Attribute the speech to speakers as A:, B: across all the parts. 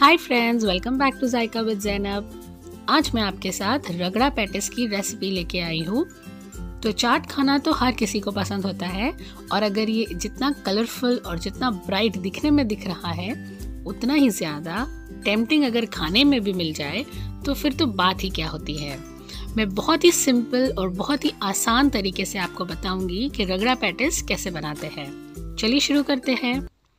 A: Hi friends, welcome back to Zaika with Zainab. आज मैं आपके साथ रगड़ा पैटिस की रेसिपी लेके आई हूँ। तो चाट खाना तो हर किसी को पसंद होता है और अगर ये जितना कलरफुल और जितना ब्राइट दिखने में दिख रहा है उतना ही ज़्यादा टेम्पटिंग अगर खाने में भी मिल जाए तो फिर तो बात ही क्या होती है। मैं बहुत ही सिंपल और बहुत ही आसान तरीके से आपको बताऊंगी कि रगड़ा पैटिस कैसे बनाते हैं। चलिए शुरू करते हैं।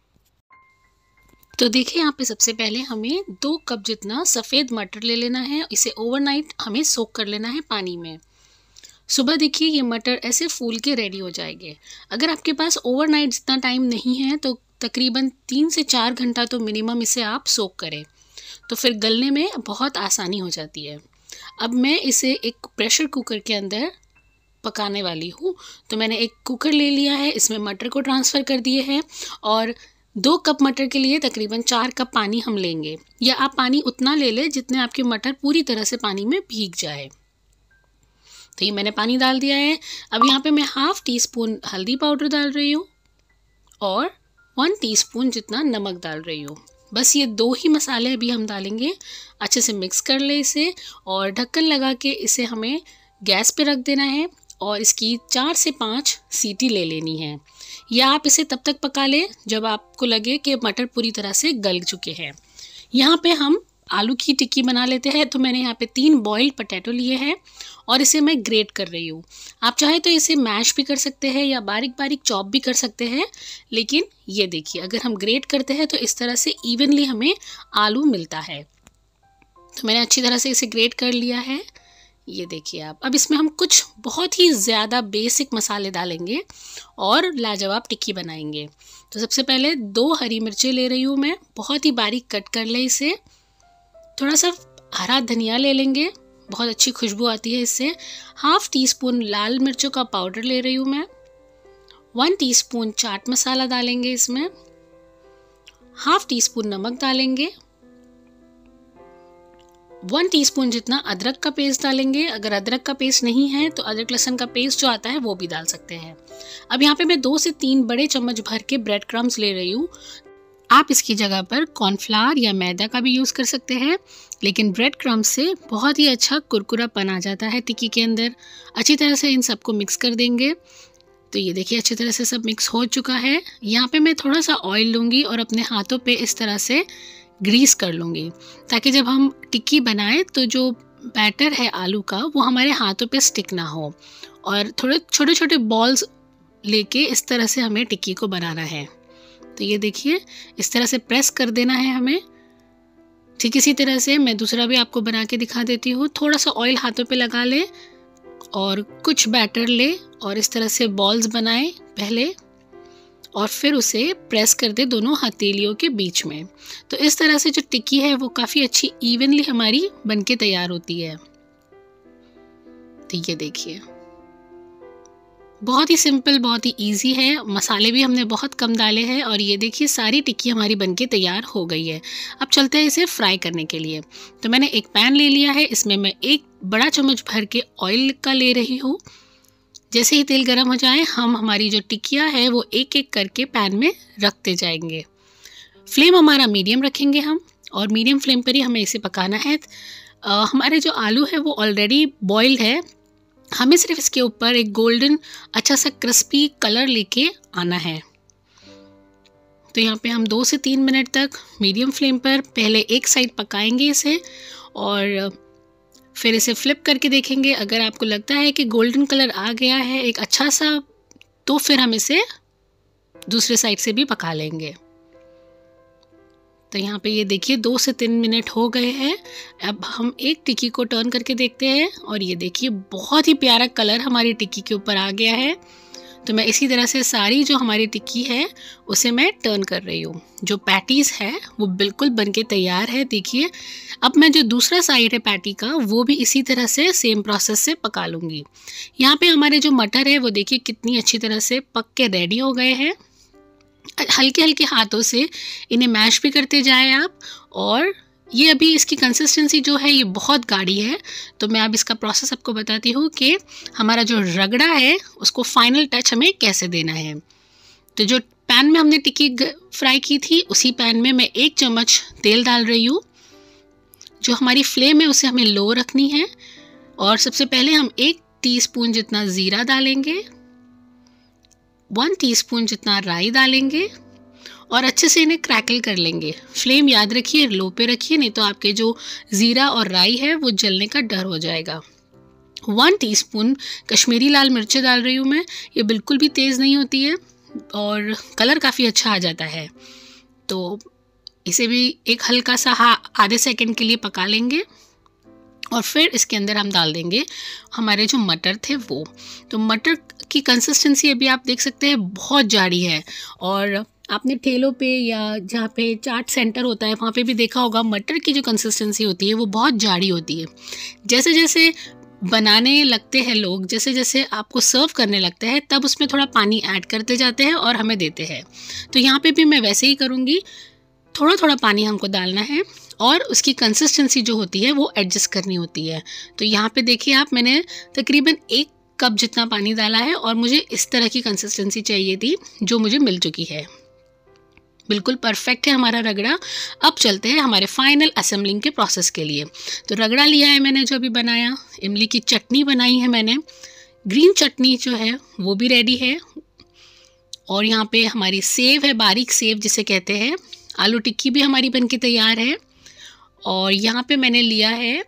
A: तो देखिए यहाँ पे सबसे पहले हमें 2 कप जितना सफ़ेद मटर ले लेना है। इसे ओवरनाइट हमें सोक कर लेना है पानी में। सुबह देखिए ये मटर ऐसे फूल के रेडी हो जाएंगे। अगर आपके पास ओवरनाइट जितना टाइम नहीं है तो तकरीबन 3 से 4 घंटा तो मिनिमम इसे आप सोक करें, तो फिर गलने में बहुत आसानी हो जाती है। अब मैं इसे एक प्रेशर कुकर के अंदर पकाने वाली हूँ। तो मैंने एक कुकर ले लिया है, इसमें मटर को ट्रांसफ़र कर दिए हैं और 2 कप मटर के लिए तकरीबन 4 कप पानी हम लेंगे, या आप पानी उतना ले लें जितने आपके मटर पूरी तरह से पानी में भीग जाए। तो ये मैंने पानी डाल दिया है। अब यहाँ पे मैं ½ टीस्पून हल्दी पाउडर डाल रही हूँ और 1 टीस्पून जितना नमक डाल रही हूँ। बस ये 2 ही मसाले अभी हम डालेंगे। अच्छे से मिक्स कर ले इसे और ढक्कन लगा के इसे हमें गैस पे रख देना है और इसकी 4 से 5 सीटी ले लेनी है। या आप इसे तब तक पका लें जब आपको लगे कि मटर पूरी तरह से गल चुके हैं। यहाँ पे हम आलू की टिक्की बना लेते हैं। तो मैंने यहाँ पे 3 बॉइल्ड पोटैटो लिए हैं और इसे मैं ग्रेट कर रही हूँ। आप चाहे तो इसे मैश भी कर सकते हैं या बारीक बारीक चॉप भी कर सकते हैं, लेकिन ये देखिए अगर हम ग्रेट करते हैं तो इस तरह से इवनली हमें आलू मिलता है। तो मैंने अच्छी तरह से इसे ग्रेट कर लिया है। ये देखिए आप। अब इसमें हम कुछ बहुत ही ज़्यादा बेसिक मसाले डालेंगे और लाजवाब टिक्की बनाएंगे। तो सबसे पहले 2 हरी मिर्चें ले रही हूँ मैं, बहुत ही बारीक कट कर ले इसे। थोड़ा सा हरा धनिया ले लेंगे, बहुत अच्छी खुशबू आती है इससे। ½ टीस्पून लाल मिर्चों का पाउडर ले रही हूँ मैं। 1 टीस्पून चाट मसाला डालेंगे इसमें। ½ टीस्पून नमक डालेंगे। 1 टीस्पून जितना अदरक का पेस्ट डालेंगे। अगर अदरक का पेस्ट नहीं है तो अदरक लहसुन का पेस्ट जो आता है वो भी डाल सकते हैं। अब यहाँ पे मैं 2 से 3 बड़े चम्मच भर के ब्रेड क्रम्स ले रही हूँ। आप इसकी जगह पर कॉर्नफ्लावर या मैदा का भी यूज़ कर सकते हैं, लेकिन ब्रेड क्रम्स से बहुत ही अच्छा कुरकुरापन आ जाता है टिक्की के अंदर। अच्छी तरह से इन सबको मिक्स कर देंगे। तो ये देखिए अच्छी तरह से सब मिक्स हो चुका है। यहाँ पे मैं थोड़ा सा ऑयल लूँगी और अपने हाथों पे इस तरह से ग्रीस कर लूँगी, ताकि जब हम टिक्की बनाएं तो जो बैटर है आलू का वो हमारे हाथों पे स्टिक ना हो। और थोड़े छोटे छोटे बॉल्स लेके इस तरह से हमें टिक्की को बनाना है। तो ये देखिए इस तरह से प्रेस कर देना है हमें। ठीक इसी तरह से मैं दूसरा भी आपको बना के दिखा देती हूँ। थोड़ा सा ऑयल हाथों पे लगा ले और कुछ बैटर ले और इस तरह से बॉल्स बनाए पहले और फिर उसे प्रेस कर दे दोनों हथेलियों के बीच में। तो इस तरह से जो टिक्की है वो काफ़ी अच्छी इवनली हमारी बनके तैयार होती है। तो ये देखिए बहुत ही सिंपल, बहुत ही इजी है। मसाले भी हमने बहुत कम डाले हैं और ये देखिए सारी टिक्की हमारी बनके तैयार हो गई है। अब चलते हैं इसे फ्राई करने के लिए। तो मैंने एक पैन ले लिया है, इसमें मैं 1 बड़ा चम्मच भर के ऑयल का ले रही हूँ। जैसे ही तेल गर्म हो जाए हम हमारी जो टिक्कियाँ है वो एक एक करके पैन में रखते जाएंगे। फ्लेम हमारा मीडियम रखेंगे हम, और मीडियम फ्लेम पर ही हमें इसे पकाना है। हमारे जो आलू है वो ऑलरेडी बॉइल्ड है, हमें सिर्फ इसके ऊपर एक गोल्डन अच्छा सा क्रिस्पी कलर लेके आना है। तो यहाँ पे हम 2 से 3 मिनट तक मीडियम फ्लेम पर पहले एक साइड पकाएंगे इसे और फिर इसे फ्लिप करके देखेंगे। अगर आपको लगता है कि गोल्डन कलर आ गया है एक अच्छा सा, तो फिर हम इसे दूसरे साइड से भी पका लेंगे। तो यहाँ पे ये देखिए 2 से 3 मिनट हो गए हैं। अब हम एक टिक्की को टर्न करके देखते हैं और ये देखिए बहुत ही प्यारा कलर हमारी टिक्की के ऊपर आ गया है। तो मैं इसी तरह से सारी जो हमारी टिक्की है उसे मैं टर्न कर रही हूँ। जो पैटीज़ है वो बिल्कुल बनके तैयार है। देखिए अब मैं जो दूसरा साइड है पैटी का वो भी इसी तरह से सेम प्रोसेस से पका लूँगी। यहाँ पे हमारे जो मटर है वो देखिए कितनी अच्छी तरह से पक के रेडी हो गए हैं। हल्के हल्के हाथों से इन्हें मैश भी करते जाएं आप। और ये अभी इसकी कंसिस्टेंसी जो है ये बहुत गाढ़ी है। तो मैं अब इसका प्रोसेस आपको बताती हूँ कि हमारा जो रगड़ा है उसको फाइनल टच हमें कैसे देना है। तो जो पैन में हमने टिक्की फ्राई की थी उसी पैन में मैं 1 चम्मच तेल डाल रही हूँ। जो हमारी फ्लेम है उसे हमें लो रखनी है। और सबसे पहले हम 1 टीस्पून जितना ज़ीरा डालेंगे, 1 टीस्पून जितना राई डालेंगे और अच्छे से इन्हें क्रैकल कर लेंगे। फ्लेम याद रखिए लो पे रखिए, नहीं तो आपके जो ज़ीरा और राई है वो जलने का डर हो जाएगा। 1 टीस्पून कश्मीरी लाल मिर्चें डाल रही हूँ मैं। ये बिल्कुल भी तेज़ नहीं होती है और कलर काफ़ी अच्छा आ जाता है। तो इसे भी एक हल्का सा आधे सेकंड के लिए पका लेंगे और फिर इसके अंदर हम डाल देंगे हमारे जो मटर थे वो। तो मटर की कंसिस्टेंसी अभी आप देख सकते हैं बहुत जाड़ी है, और आपने ठेलों पे या जहाँ पे चाट सेंटर होता है वहाँ पे भी देखा होगा मटर की जो कंसिस्टेंसी होती है वो बहुत जाड़ी होती है। जैसे जैसे बनाने लगते हैं लोग, जैसे जैसे आपको सर्व करने लगता है तब उसमें थोड़ा पानी ऐड करते जाते हैं और हमें देते हैं। तो यहाँ पे भी मैं वैसे ही करूँगी, थोड़ा थोड़ा पानी हमको डालना है और उसकी कंसिस्टेंसी जो होती है वो एडजस्ट करनी होती है। तो यहाँ पे देखिए आप, मैंने तकरीबन 1 कप जितना पानी डाला है और मुझे इस तरह की कंसिस्टेंसी चाहिए थी जो मुझे मिल चुकी है। बिल्कुल परफेक्ट है हमारा रगड़ा। अब चलते हैं हमारे फाइनल असेंबलिंग के प्रोसेस के लिए। तो रगड़ा लिया है मैंने जो अभी बनाया, इमली की चटनी बनाई है मैंने, ग्रीन चटनी जो है वो भी रेडी है, और यहाँ पे हमारी सेव है, बारीक सेव जिसे कहते हैं। आलू टिक्की भी हमारी बनके तैयार है। और यहाँ पे मैंने लिया है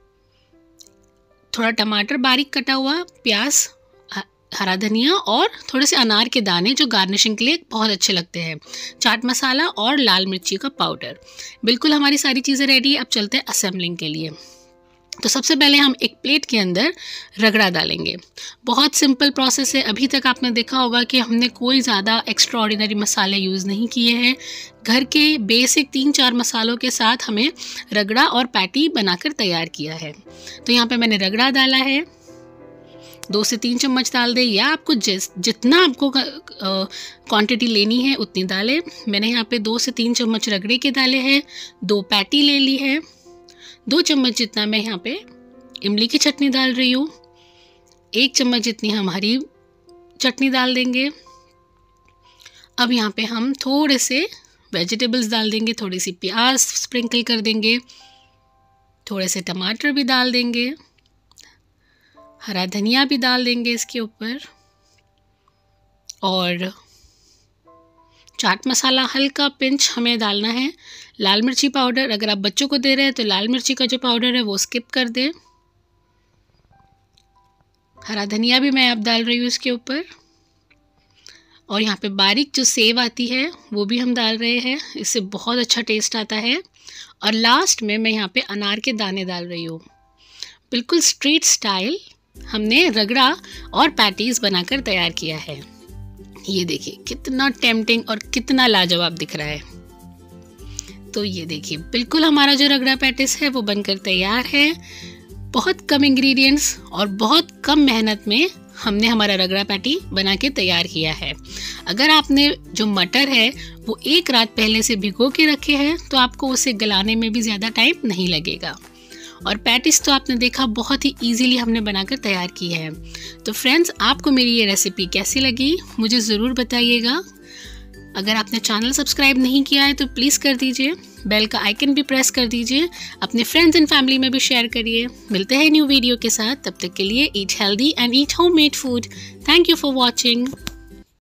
A: थोड़ा टमाटर बारीक कटा हुआ, प्याज, हरा धनिया और थोड़े से अनार के दाने जो गार्निशिंग के लिए बहुत अच्छे लगते हैं, चाट मसाला और लाल मिर्ची का पाउडर। बिल्कुल हमारी सारी चीज़ें रेडी है। अब चलते हैं असेंबलिंग के लिए। तो सबसे पहले हम एक प्लेट के अंदर रगड़ा डालेंगे। बहुत सिंपल प्रोसेस है। अभी तक आपने देखा होगा कि हमने कोई ज़्यादा एक्स्ट्रा ऑर्डिनरी मसाले यूज़ नहीं किए हैं। घर के बेसिक 3-4 मसालों के साथ हमें रगड़ा और पैटी बनाकर तैयार किया है। तो यहाँ पे मैंने रगड़ा डाला है, 2 से 3 चम्मच डाल दें, या आपको जितना आपको क्वांटिटी लेनी है उतनी डालें। मैंने यहाँ पे 2 से 3 चम्मच रगड़े के डाले हैं, 2 पैटी ले ली है, 2 चम्मच जितना मैं यहाँ पे इमली की चटनी डाल रही हूँ, 1 चम्मच जितनी हम हरी चटनी डाल देंगे। अब यहाँ पे हम थोड़े से वेजिटेबल्स डाल देंगे, थोड़ी सी प्याज स्प्रिंकल कर देंगे, थोड़े से टमाटर भी डाल देंगे, हरा धनिया भी डाल देंगे इसके ऊपर, और चाट मसाला हल्का पिंच हमें डालना है। लाल मिर्ची पाउडर, अगर आप बच्चों को दे रहे हैं तो लाल मिर्ची का जो पाउडर है वो स्किप कर दें। हरा धनिया भी मैं अब डाल रही हूँ इसके ऊपर, और यहाँ पे बारीक जो सेव आती है वो भी हम डाल रहे हैं, इससे बहुत अच्छा टेस्ट आता है। और लास्ट में मैं यहाँ पे अनार के दाने डाल रही हूँ। बिल्कुल स्ट्रीट स्टाइल हमने रगड़ा और पैटीज बनाकर तैयार किया है। ये देखिए कितना टेम्पटिंग और कितना लाजवाब दिख रहा है। तो ये देखिए बिल्कुल हमारा जो रगड़ा पैटीज है वो बनकर तैयार है। बहुत कम इंग्रेडिएंट्स और बहुत कम मेहनत में हमने हमारा रगड़ा पैटी बना के तैयार किया है। अगर आपने जो मटर है वो 1 रात पहले से भिगो के रखे हैं तो आपको उसे गलाने में भी ज़्यादा टाइम नहीं लगेगा। और पैटिस तो आपने देखा बहुत ही इजीली हमने बनाकर तैयार की है। तो फ्रेंड्स, आपको मेरी ये रेसिपी कैसी लगी मुझे ज़रूर बताइएगा। अगर आपने चैनल सब्सक्राइब नहीं किया है तो प्लीज़ कर दीजिए, बेल का आइकन भी प्रेस कर दीजिए, अपने फ्रेंड्स एंड फैमिली में भी शेयर करिए। मिलते हैं न्यू वीडियो के साथ, तब तक के लिए eat healthy and eat homemade food. Thank you for watching.